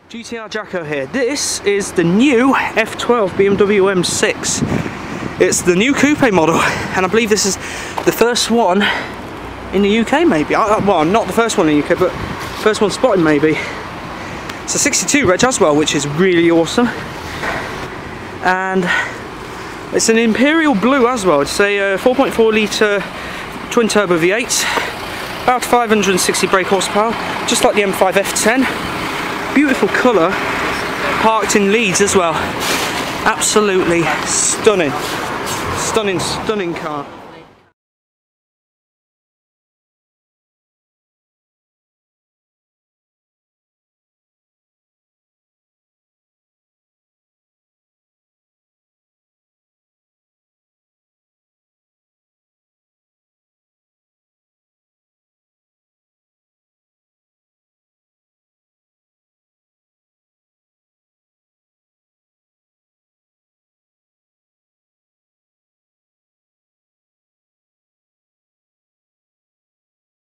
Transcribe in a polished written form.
GTR Jacko here. This is the new F12 BMW M6. It's the new coupe model, and I believe this is the first one in the UK maybe. Well, not the first one in the UK, but first one spotted maybe. It's a 62 reg as well, which is really awesome. And it's an Imperial Blue as well. It's a 4.4 litre twin-turbo V8, about 560 brake horsepower, just like the M5 F10. Beautiful colour, parked in Leeds as well. Absolutely stunning, stunning, stunning car.